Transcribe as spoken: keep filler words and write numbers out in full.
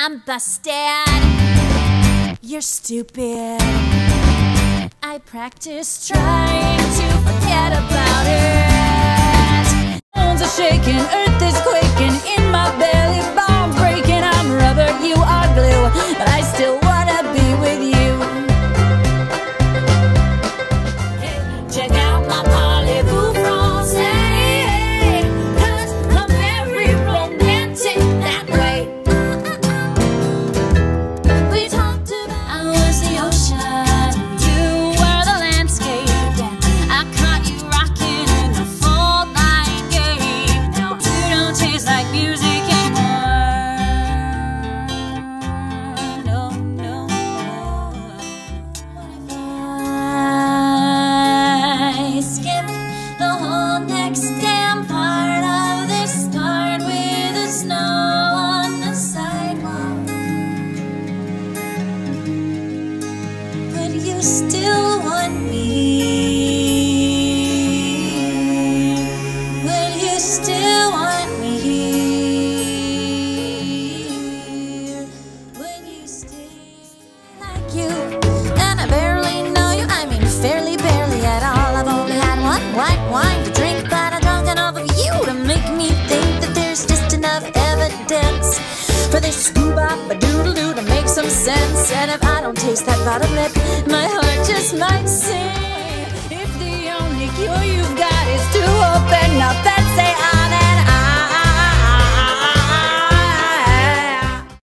I'm busted. You're stupid. I practice trying to forget about it. Bones are shaking, earth is quaking, in my belly, bombs breaking. I'm rubber, you are glue, but I still wanna be with you. Hey, check out my parlez-vous français, 'cause I'm very romantic that way. We talked about I was the ocean, you were the landscape, I caught you rocking in the fault line game. Now you don't taste like music anymore. No, no, no. I skip the whole next damn part of this part with the snow on the sidewalk. But you still want me. Will you still want me here? Will you stay like you? And I barely know you, I mean fairly, barely at all. I've only had one white wine to drink, but I've drunk enough of you to make me think that there's just enough evidence for this scoob-a-doodle-doo to make some sense. And if I don't taste that bottom lip, my heart just might sing. If the only cure you've got is to open up and say I'm an